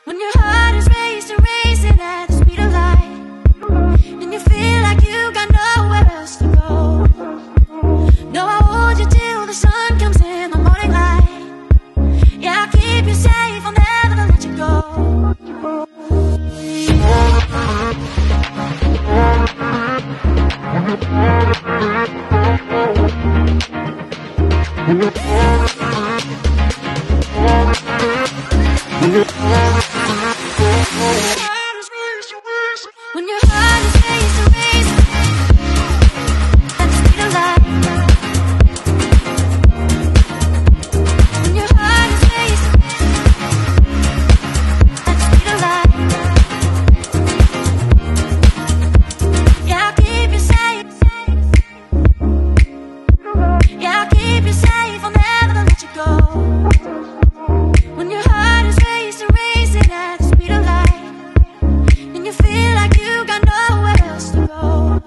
When your heart is racing at the speed of light, and you feel like you got nowhere else to go. No, I'll hold you till the sun comes in the morning light. Yeah, I'll keep you safe, I'll never let you go. When your heart is racing at the speed of light. When your heart is racing at the speed of light. Yeah, I'll keep you safe. Yeah, I'll keep you safe, I'll never let you go. When your heart is racing at the speed of light, and you feel like you got nowhere else to go.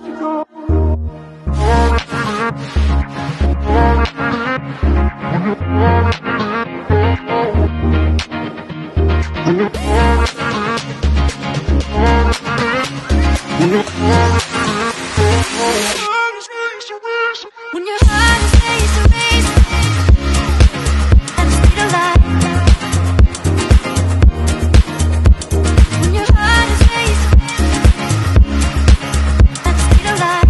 When your heart is racing at the speed of light. When your heart is racing at the speed of light.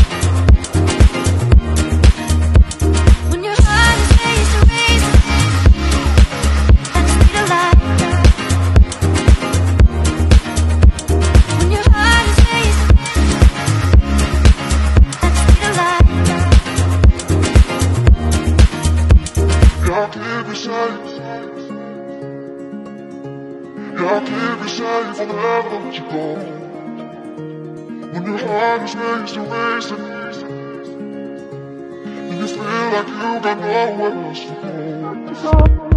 When your heart is racing at the speed of light. When your heart is racing at the speed of light. I'll keep you safe. I'll keep you safe, I'll never let you go. When your heart is racing, and you feel like you got nowhere else to go.